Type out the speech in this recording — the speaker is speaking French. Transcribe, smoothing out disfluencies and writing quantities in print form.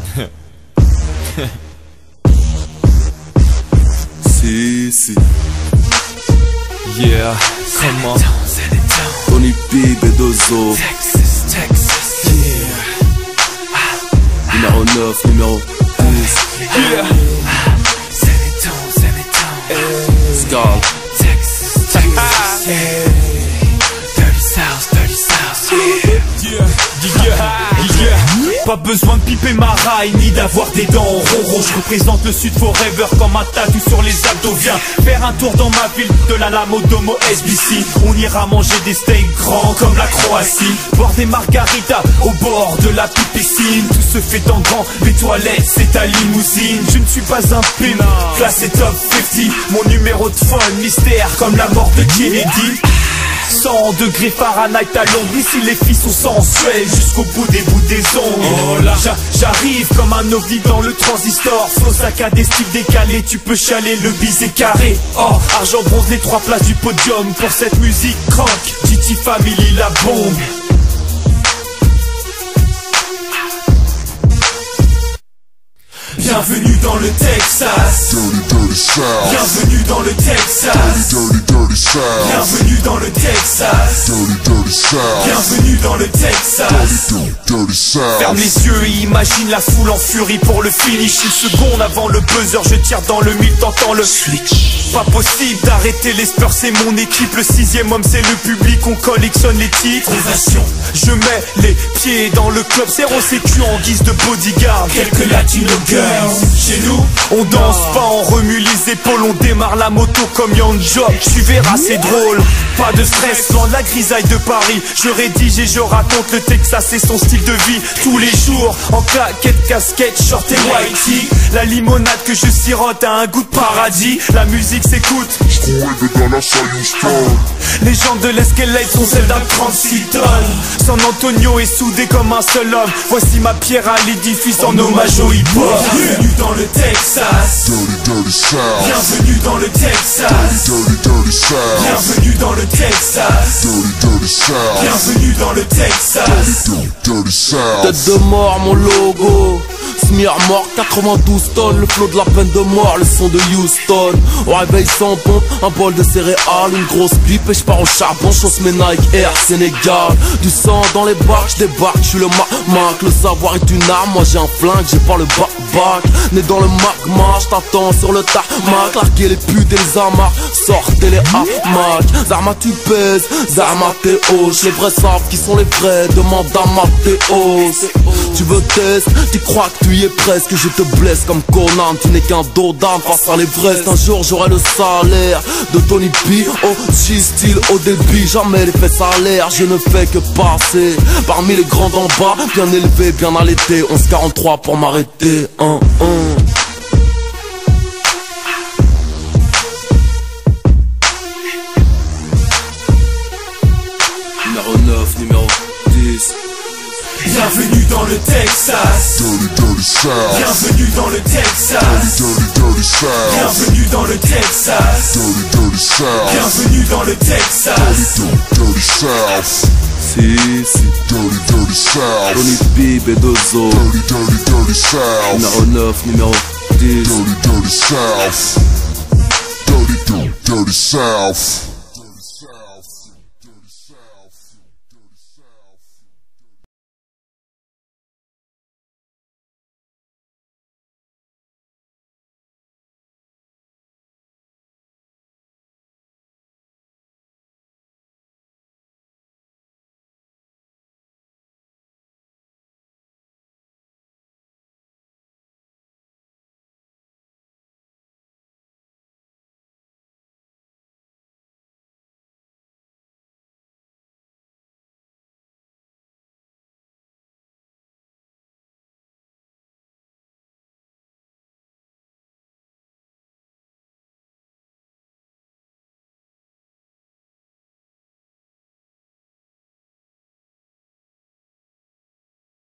Si. Yeah, comment? Tony P, Bedozo. Yeah. Numéro 9, numéro 10. Yeah. Skull. Pas besoin de piper ma raille ni d'avoir des dents en ronron. Je représente le sud forever comme un tatou sur les abdos. Viens faire un tour dans ma ville de la Lamodomo SBC. On ira manger des steaks grands comme la Croatie, boire des margaritas au bord de la petite piscine. Tout se fait en grand, les toilettes c'est ta limousine. Je ne suis pas un pin, classé top 50. Mon numéro de phone, mystère comme la mort de Kennedy. 100 degrés Fahrenheit à Londres, ici les filles sont sensuelles jusqu'au bout des ongles. Oh là, j'arrive comme un ovni dans le transistor. Flow saccadé, des styles décalés, tu peux chialer, le bis est carré. Oh, argent bronze, les 3 places du podium pour cette musique crank. GT Family, la bombe. Bienvenue dans le Texas. Dirty South. Bienvenue dans le Texas. Dirty South. Bienvenue dans le Texas. Dirty South. Bienvenue dans le Texas. Dirty South. Ferme les yeux et imagine la foule en furie pour le finish. Une seconde avant le buzzer, je tire dans le mille, t'entends le switch. Pas possible d'arrêter les Spurs, c'est mon équipe. Le 6ème homme c'est le public, on collectionne les titres. Ovation. Je mets les pieds dans le club, zéro sécu en guise de bodyguard. Quelques latino girls. Chez nous, on danse pas, on remue les épaules, on démarre la moto comme Young Job. Tu verras, c'est drôle, pas de stress, loin de la grisaille de Paris. Je rédige et je raconte le Texas et son style de vie. Tous les jours, en claquette, casquette, short et whitey. La limonade que je sirote a un goût de paradis. La musique s'écoute. Les jambes de l'escalade sont celles d'un 36 tonnes. San Antonio est soudé comme un seul homme. Voici ma pierre à l'édifice en hommage au hip-hop. Bienvenue dans le Texas. Dirty South. Bienvenue dans le Texas. Dirty South. Bienvenue dans le Texas. Dirty South. Bienvenue dans le Texas. Dirty South. Tête de mort, mon logo. Smear mort, 92 tonnes. Le flot de la peine de mort, le son de Houston. Au réveil sans pompe, un bol de céréales, une grosse pipe et je pars au charbon. Chausse mes Nike Air Sénégal. Du sang dans les bacs, je débarque, je suis le Mac. Le savoir est une arme, moi j'ai un flingue, j'ai pas le bac. Né dans le magma, je t'attends sur le tarmac. Larguer les putes et les amarres, sortez les hamacs. Zarma tu pèses, Zarma t'es hausse. Les vrais savent qui sont les vrais, demande à Mathéos. Tu veux test, tu crois que tu y es presque. Je te blesse comme Conan, tu n'es qu'un dos d'âme face à l'Everest. Un jour j'aurai le salaire de Tony P. Oh, style au débit, jamais les fesses à l'air. Je ne fais que passer parmi les grands d'en bas. Bien élevé, bien allaité, 11-43 pour m'arrêter. Numéro 9, numéro 10. Bienvenue dans le Texas. Dirty South. Bienvenue dans le Texas. Dirty South. Bienvenue dans le Texas. Dirty South. Bienvenue dans le Texas. Dirty South. Si. Dirty South. Tony P, Bedozo. Dirty South. Numéro 9, numéro 10. Dirty South. Dirty South.